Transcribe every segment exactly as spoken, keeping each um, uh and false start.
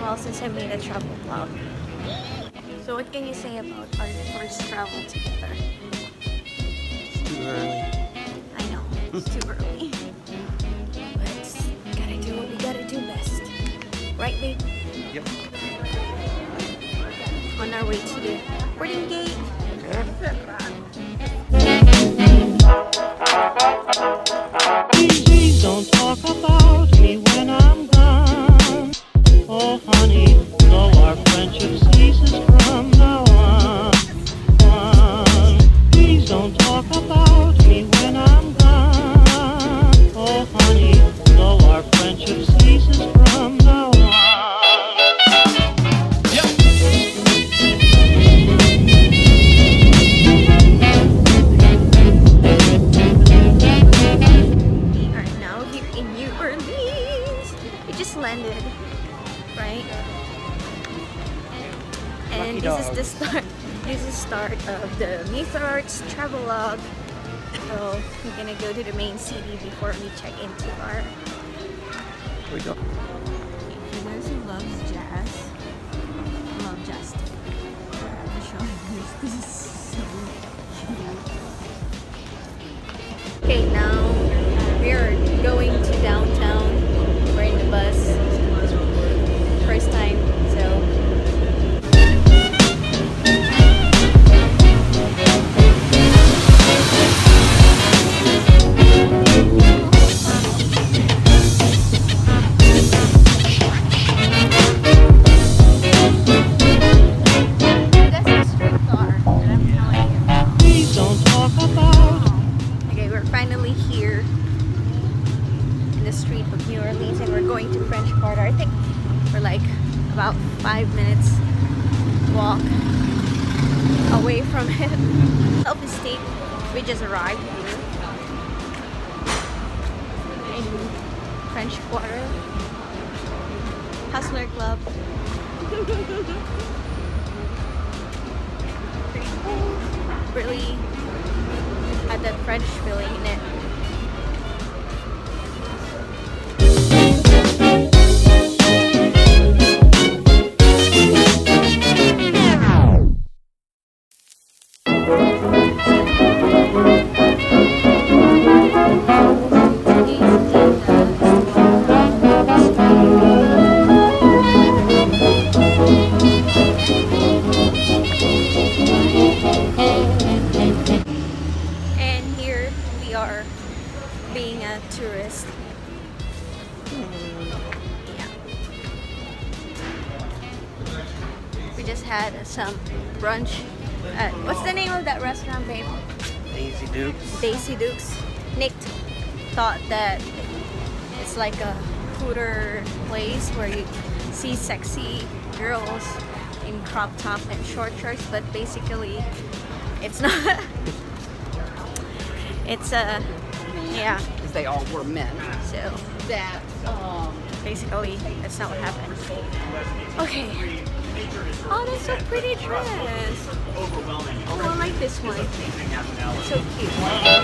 while since I made a travel vlog. So what can you say about our first travel together? It's too early. I know, it's too early. But gotta do what we gotta do best. Right, babe? Yep. On our way to the boarding gate. Please don't talk about me when I'm gone. Oh honey, though our friendship ceases from now on. on. Please don't talk about me when I'm gone. Oh honey, though our friendship ceases from now on. Landed, right? And this is the start. This is the start of the Mythrarts travelogue. So we're gonna go to the main city before we check into our. We go. For those who love jazz, love jazz. I'm showing this. This is so cute. Okay, now we are going to downtown. We're in the bus. First time, so. That's a streetcar that I'm telling you about. Please don't talk about. Okay, we're finally here in the street of New Orleans, and we're going to French Quarter. I think we're like about five minutes walk away from it. Self Estate. We just arrived here in French Quarter. Hustler Club. Pretty cool. Really had that French feeling in it. Being a tourist. Yeah. We just had some brunch at, what's the name of that restaurant, babe? Daisy Dukes. Daisy Dukes. Nick thought that it's like a hooter place where you see sexy girls in crop top and short shorts, but basically it's not. It's a yeah, because they all were men. so That um, basically that's not what happened. Okay. Oh, that's a pretty dress. Oh, I like this one. It's so cute.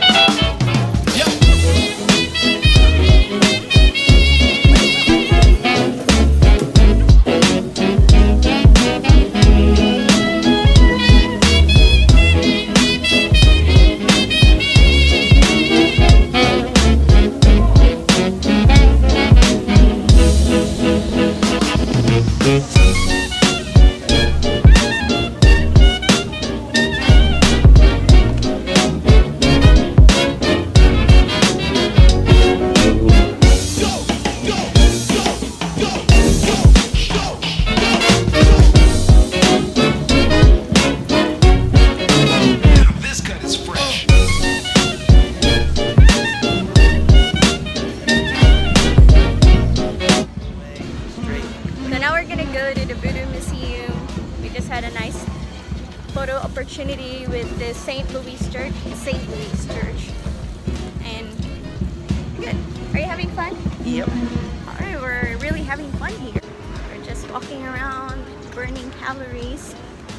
Photo opportunity with the Saint Louis Church, Saint Louis Church, and good. Are you having fun? Yep. Alright, we're really having fun here. We're just walking around, burning calories.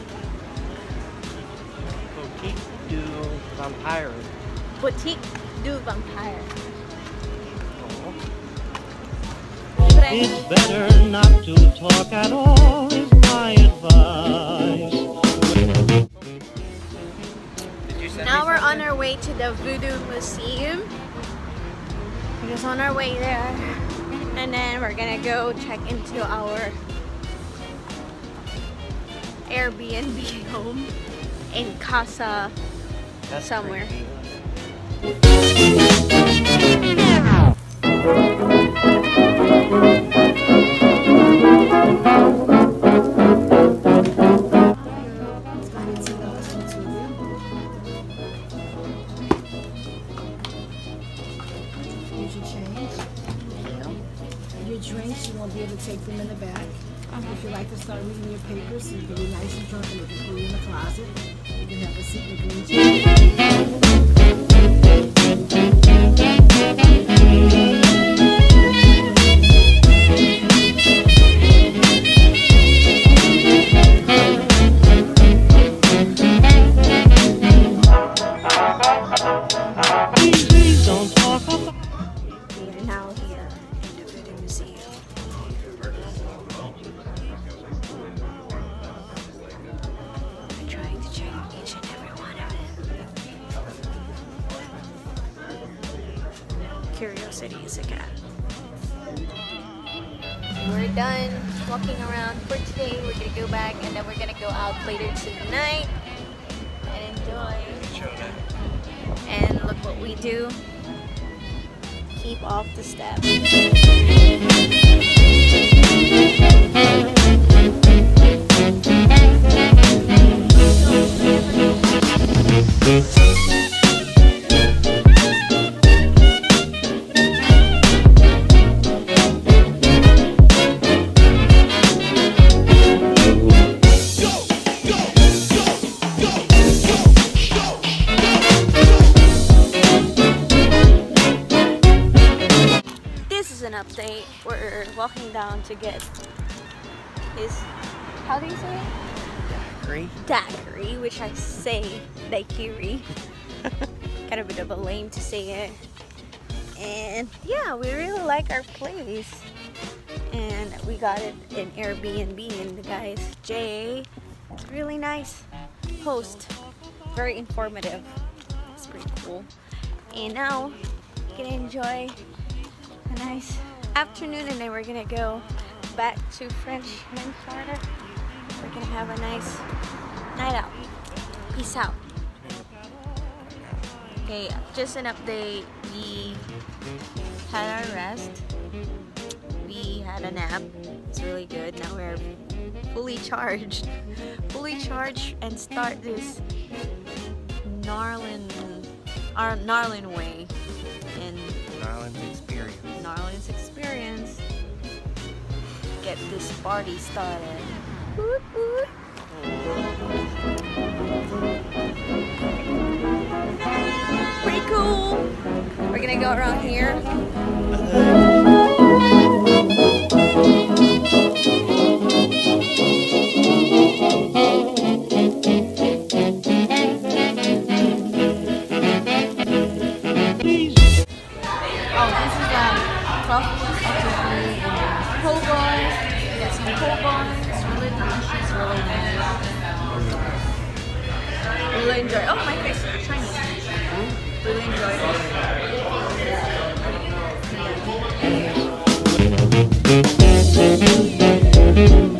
Boutique du Vampire. Boutique du Vampire. Oh. But It's better not to talk at all, is my advice. Did you send Now me we're on something? our way to the Voodoo Museum. We're just on our way there. And then we're gonna go check into our Airbnb home in Casa That's somewhere. creepy. Here's your change. Your drinks, you won't be able to take them in the back. If you like to start reading your papers, you can be nice and drunk and they can put you in the closet. You can have a seat in the green chair. Please, please don't talk about. We are now here in the Voodoo Museum. We're trying to check each and every one of it. Curiosity is a cat. We're done walking around for today. We're gonna go back and then we're gonna go out later tonight and enjoy. And look what we do. Keep off the steps. This is an update. We're walking down to get his, how do you say it? Daiquiri? Daiquiri, which I say daiquiri. Kind of a bit of a lame to say it. And yeah, we really like our place. And we got it in Airbnb, and the guys, Jay, it's really nice host. Very informative. It's pretty cool. And now, we're gonna enjoy a nice afternoon, and then we're gonna go back to Frenchman Quarter. We're gonna have a nice night out. Peace out. Okay, just an update. We had our rest. We had a nap. It's really good. Now we're fully charged. Fully charged and start this Narlin, our Narlin way in Island experience. Narlin's experience. Get this party started. Woot, woot. Pretty cool. We're gonna go around here. Oh, this is um, twelve piece of Tiffany and po' boys. We got some po' boys. Really delicious, really nice. Really enjoy. Oh, my face is Chinese. Really enjoy it.